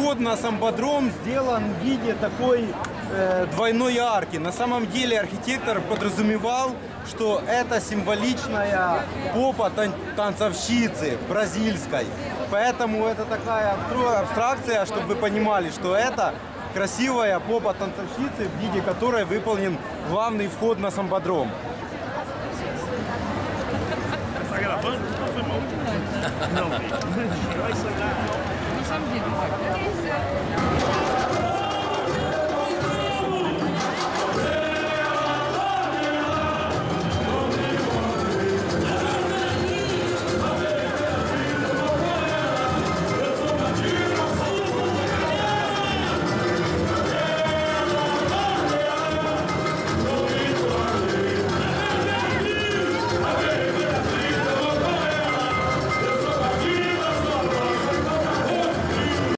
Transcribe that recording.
вход на самбодром сделан в виде такой двойной арки. На самом деле архитектор подразумевал, что это символичная попа танцовщицы бразильской. Поэтому это такая абстракция, чтобы вы понимали, что это красивая попа танцовщицы, в виде которой выполнен главный вход на самбодром. На самом деле так.